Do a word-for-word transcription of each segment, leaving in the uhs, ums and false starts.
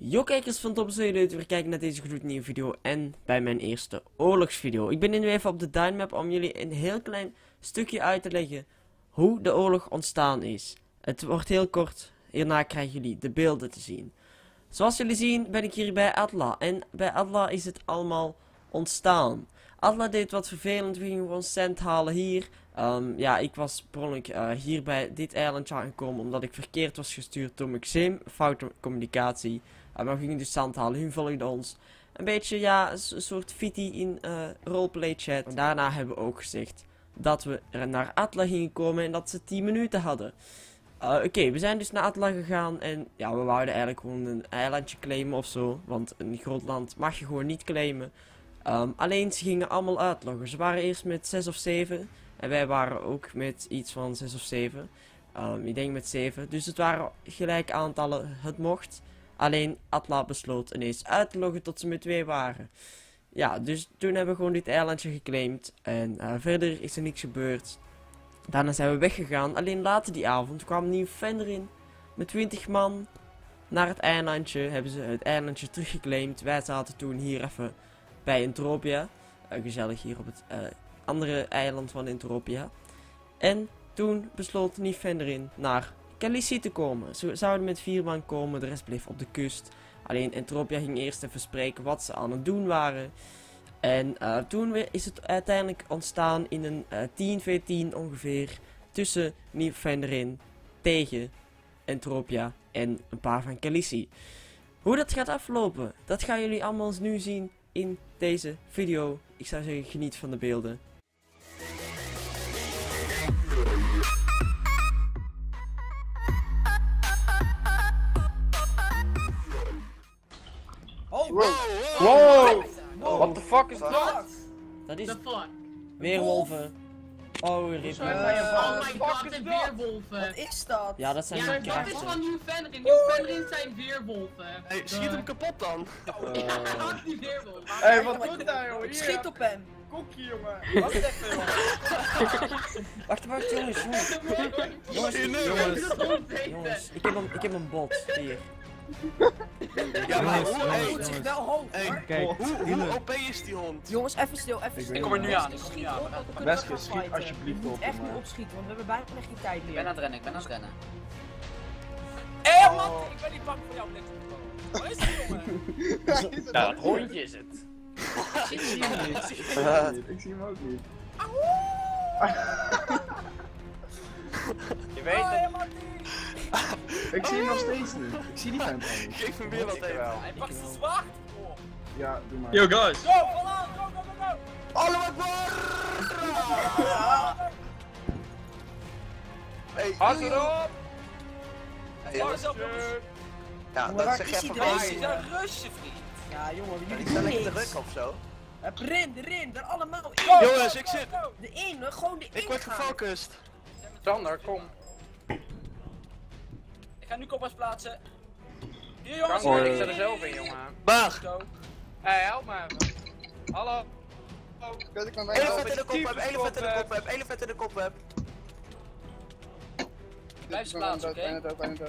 Yo kijkers van Top Zee, leuk weer kijken naar deze gloednieuwe video en bij mijn eerste oorlogsvideo. Ik ben nu even op de Dynamap om jullie een heel klein stukje uit te leggen hoe de oorlog ontstaan is. Het wordt heel kort, hierna krijgen jullie de beelden te zien. Zoals jullie zien ben ik hier bij Atla en bij Atla is het allemaal ontstaan. Atla deed wat vervelend, we gingen gewoon cent halen hier. Um, ja, ik was per ongeluk uh, hier bij dit eilandje aangekomen omdat ik verkeerd was gestuurd door Maxim, foute communicatie. Uh, maar we gingen dus zand halen, hun volgden ons. Een beetje, ja, een soort fitty in uh, roleplay chat. En daarna hebben we ook gezegd dat we er naar Atla gingen komen en dat ze tien minuten hadden. Uh, Oké, okay, we zijn dus naar Atla gegaan en ja, we wouden eigenlijk gewoon een eilandje claimen of zo. Want een groot land mag je gewoon niet claimen. Um, alleen ze gingen allemaal uitloggen. Ze waren eerst met zes of zeven. En wij waren ook met iets van zes of zeven. Um, ik denk met zeven. Dus het waren gelijk aantallen. Het mocht. Alleen Atla besloot ineens uit te loggen tot ze met twee waren. Ja, dus toen hebben we gewoon dit eilandje geclaimd. En uh, verder is er niks gebeurd. Daarna zijn we weggegaan. Alleen later die avond kwam een nieuw fan erin. Met twintig man. Naar het eilandje. Hebben ze het eilandje teruggeclaimd. Wij zaten toen hier even bij Entropia. Uh, gezellig hier op het uh, andere eiland van Entropia. En toen besloot Nifenderin naar Khaleesi te komen. Ze zouden met vier man komen, de rest bleef op de kust. Alleen Entropia ging eerst even spreken wat ze aan het doen waren. En uh, toen is het uiteindelijk ontstaan in een uh, tien tegen tien ongeveer. Tussen Nifenderin tegen Entropia en een paar van Khaleesi. Hoe dat gaat aflopen, dat gaan jullie allemaal nu zien in deze video. Ik zou zeggen, geniet van de beelden. Oh, wow! Wow! Wow. What the fuck is dat? Dat is The fuck? weerwolven. Oh, rip. Uh, Uh, oh my god, de weerwolven. Wat is dat? ja, dat zijn Ja, de dat is krachten. van Nieuw Fenrir. Nieuw Fenrir zijn weerwolven. Hey, schiet hem kapot dan! Ja, die weerwolven. Hé, hey, wat doet hij joh? Hier! Schiet op hem! Koekje jongen! Wacht even jongen! Wacht, wacht jongens, jongens. Jongens, jongens, jongens. Ik heb een, ik heb een bot, hier. Ja, maar Jongens, hoe, jongens, hey, Hij moet zich wel hoog. hey, Kijk, hoe, hoe Ine. O P is die hond? Jongens, even stil, even stil. Ik kom er nu aan, ik Schiet kom er nu aan. op, dan kunnen we Wesker, gaan schiet fighten. alsjeblieft Je moet op echt hem, niet hè. opschieten, want we hebben bijna geen tijd Ik ben meer. aan het rennen, ik ben aan het rennen. Hé man, ik ben niet bang voor jou, Blitz. Waar is die jongen? Ja, dat hondje is het. Ik zie hem niet. Ik zie hem ook niet. Je weet het. Ik zie hem nog steeds niet. Ik zie die vent al niet. Geef hem weer wat eten. Hij pakt zijn zwaard. Oh. Ja, doe maar. Yo guys! Go, voilà, go, go, go, go. Alle wat voor! Hey, Hard erop. Hey, Hard erop, jongens. ja, Maar dat waar zeg is je even iedereen? Deze is waar. een rusje, vriend. Ja, jongen, jullie Die zijn doen lekker niks. druk of zo. Hup, Ren, erin, er allemaal in. Go, Jongens, go, ik go, zit. go. De in, gewoon de in. Ik word gefocust. Sander, kom. Ik ga nu koppas plaatsen. Hier jongens. Sander, hier, ik zit hier, er zelf hier, in, hier. jongen. Baag! Zo. Hé, hey, help me even. Hallo? Elefant in de kop heb, elefant in de kop heb, elefant in de kop heb. Blijf ze plaatsen, oké?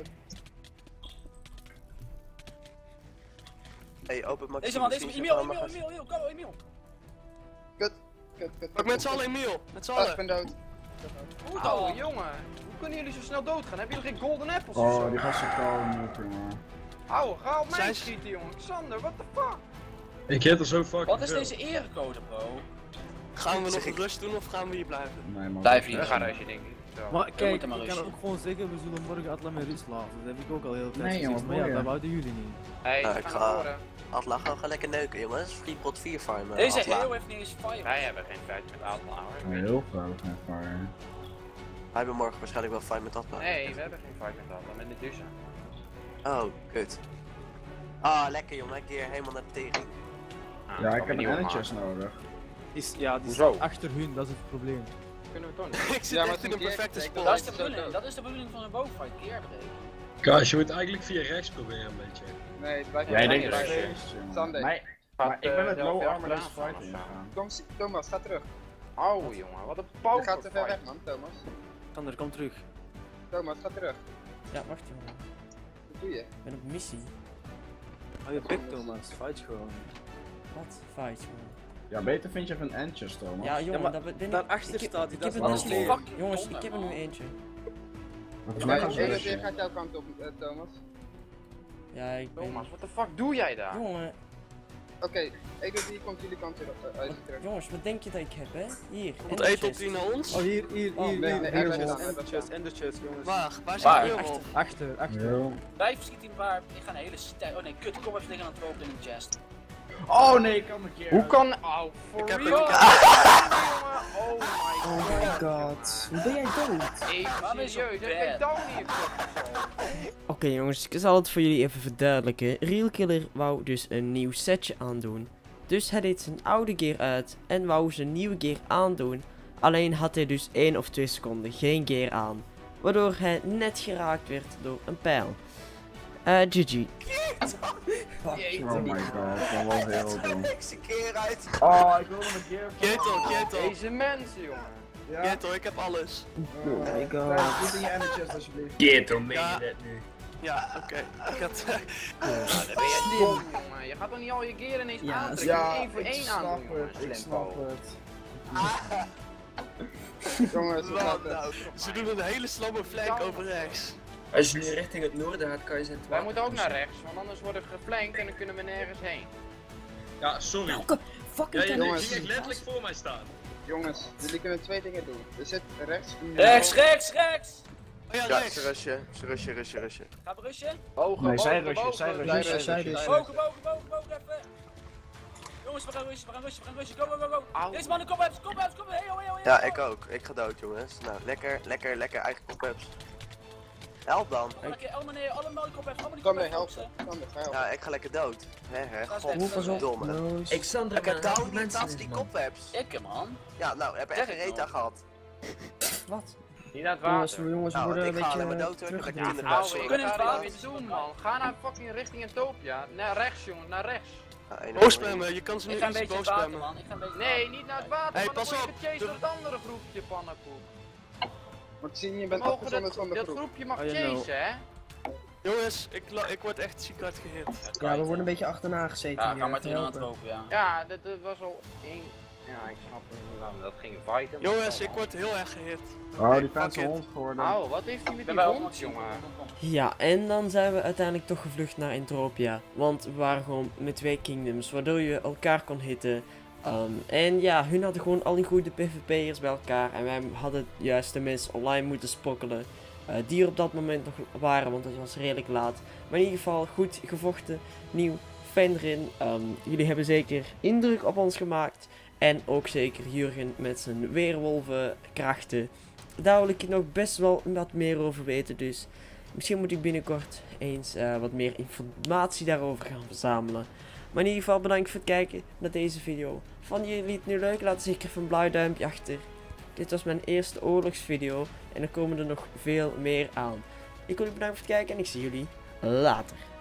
Hey, open Maxim. Deze man, deze man. misschien Emiel, zijn Emiel, allemaal Emiel, Emiel, go, Emiel. Pak met z'n allen Emiel, met z'n allen. Hoe Oh, dan? jongen. Hoe kunnen jullie zo snel doodgaan? Hebben jullie geen golden apples of Oh, zo? die gasten komen op, jongen. Auw, ga op mij Zijn- schieten, jongen. Xander, what the fuck? Ik hit er zo fucking Wat is veel. deze erecode, bro? Gaan we nog een rust doen of gaan we hier blijven? Nee, man. Blijf hier. Ga rusje, denk ik. Zo. Maar We kijk, moeten maar ik kan rushen. ook gewoon zeggen, we zullen morgen Atla met rust laten. Dat heb ik ook al heel tijd Nee, gezegd, jongen, maar ja, morgen. dat wouden jullie niet. Hey, Ja, we ik gaan ga- naar voren. Atla, gaan we gaan lekker neuken jongens. Freeport vier farmen. Deze Atla. heel heeft niet eens fire. Wij hebben geen feit met Atla, hoor. Heel veel, maar. Wij hebben morgen waarschijnlijk wel fight met Atla. Nee, we hebben geen fight met Atla, met Medusa. Oh, kut. Ah, lekker jongen, een keer helemaal naar de tering. Ah, Ja, kan ik we heb niet een opmaken. ennetjes nodig. Is, ja, die Hoezo? staat achter hun, dat is het probleem. Kunnen we toch niet? Ik zit echt in een perfecte spot. Dat is de bedoeling, dat is de bedoeling van een boogfight, keer Guys, je moet eigenlijk via rechts proberen een beetje. Nee, het blijft Jij nee, denkt nee, dat nee. steeds, jongen. Sunday. Nee, maar ik ben met eh, low zelf armor deze achteraan fight staan of zo. ingegaan. Thomas, Thomas, ga terug. Oh jongen, wat een Je power gaat te ver weg, fight. man, Thomas. Sander, kom terug. Thomas, ga terug. Ja, wacht jongen. Wat doe je? Ik ben op missie. Hou je bek, Thomas. Fight gewoon. Wat? Fight, man. Ja, beter vind je van Entjes, Thomas. Ja, jongen, maar dat ben ik... daarachter ik heb- staat hij, ik dat heb is er wel net slim. één. Jongens, ik heb er nu eentje. Volgens mij gaan ze Eén rushen. gaat jouw kant op, uh, Thomas. Ja, ik ben... Thomas, wat de fuck doe jij daar? Jongen, Oké, okay, Edo die komt jullie kant weer op. Uh, uit terug. jongens, wat denk je dat ik heb, hè? Hier. Want in de één tot chest. tien naar ons? Oh, hier, hier, Oh, hier. nee, hier, nee, hier, hij chest, blijft en de staan. chest, en de chest, jongens. Waar? Waar Waar? zit de weerwolf? Achter, achter. Yo. Blijf schieten maar. Ik ga een hele stijl. Oh nee, kut. Kom even tegen aan het lopen in de chest. Oh nee, ik kan een keer. Hoe kan... Oh, for Ik heb real? een- Oh my Oh god. my god. Hoe ben jij dood? Even Waarom is serieus, het heb ik bad? down hier of zo? Oké jongens, ik zal het voor jullie even verduidelijken. Real Killer wou dus een nieuw setje aandoen. Dus hij deed zijn oude gear uit en wou zijn nieuwe gear aandoen. Alleen had hij dus één of twee seconden geen gear aan. Waardoor hij net geraakt werd door een pijl. Eh, G G. Oh my god, dat was heel dom. Niks een keer uit. Oh, ik wilde een keer. Ketel, Ketel. Deze mensen, jongen. Ja. Ketel, ik heb alles. Oh my Thijs, god. doe in je Entjes alsjeblieft. Ketel, meen Ja. je dat nu? Ja, oké. Ik had... Dan ben je dom, jongen. Je gaat toch niet al je gear ineens Ja, aantrekken? Ja, één voor ik één snap aandoen, jongen. het, ik Slimpo. snap het. Jongens, wat Wat gaat het? nou? Ze doen een hele slappe flank over rechts. Als je nu richting het noorden gaat, kan je zijn Wij moeten ook naar rechts, want anders worden we geflankt en dan kunnen we nergens heen. Ja, sorry. Welke fucking Jij jongens. zie echt letterlijk voor mij staan. Jongens, jullie kunnen twee dingen doen. Er zit rechts. Rechts, rechts, rechts. Oh ja, Ja, rechts. ze rushen, ze rushen, rushen, rushen. Ga we rushen. Bogen, Nee, zij bogen, rushen, bogen. zij rushen, Zij zij rushen, rushen. zij Bogen, bogen, bogen, bogen even. Jongens, we gaan rushen, we gaan rushen, we gaan rushen. Go, go, go, go. Auw. Deze mannen, kom eens, kom eens, kom eens. Hey, oh, hey, oh, hey, Ja, oh. ik ook. Ik ga dood, jongens. Nou, lekker, lekker, lekker eigen pop-ups. Help dan. Oké, allemaal neer, allemaal die kop even, allemaal die Kom kop mee, even. help ze. Kom mee, ga helpen. Ja, ik ga lekker dood. Hè, hè. Dat is weg, dat is weg. Godverdomme. Ik Sander, Ik heb down niet als die kopwebs. Ik, man. Ja, nou, heb ik Zeg echt ik een reta wel. gehad. Wat? Niet naar het Jongens, water. jongens, we Nou, worden ik een ga beetje alleen maar eh, dood, hoor. Dan ben ik teruggeduwd. in de Ouwe, bus. ik kunnen ga het dit wel. niet doen, man. Ga naar fucking richting Utopia. Naar rechts, jongen, naar rechts. Boosspammen, je kan ze Ik nu ga een easy beetje in het water, boosspammen. man. Ik ga een beetje Nee, niet naar het water, Hey, want dan pas word je op. gechased De- door het andere groepje, pannenkoek. Maxine, je We bent mogen afgezonderd dat, van de dat groep. groepje mag Oh, ja, nou. chasen, hè? Jongens, ik, la- ik word echt ziek hard gehit. Ja, we worden een beetje achterna gezeten Ja, hier. ga maar even tegen aan het helpen. lopen, ja. Ja, dat, dat was al één... Ja, ik snap het niet waarom dat ging fighten. maar Jongens, dat ik kan word heel erg gehit. Oh, die Fuck fans it. hond geworden. wel. Auw, wat heeft hij met Ik ben die bij hond, ons, jongen? Ja, en dan zijn we uiteindelijk toch gevlucht naar Entropia. Want we waren gewoon met twee kingdoms, waardoor je elkaar kon hitten. Ehm, en ja, hun hadden gewoon al die goede PvP'ers bij elkaar. En wij hadden juist de mensen online moeten sprokkelen. eh, die er op dat moment nog waren, want het was redelijk laat. Maar in ieder geval goed gevochten, nieuw, fijn erin. Ehm, jullie hebben zeker indruk op ons gemaakt. En ook zeker Jurgen met zijn weerwolvenkrachten. Daar wil ik nog best wel wat meer over weten, dus misschien moet ik binnenkort eens eh, wat meer informatie daarover gaan verzamelen. Maar in ieder geval bedankt voor het kijken naar deze video. Vonden jullie het nu leuk? Laat zeker even een blauw duimpje achter. Dit was mijn eerste oorlogsvideo en er komen er nog veel meer aan. Ik wil jullie bedanken voor het kijken en ik zie jullie later.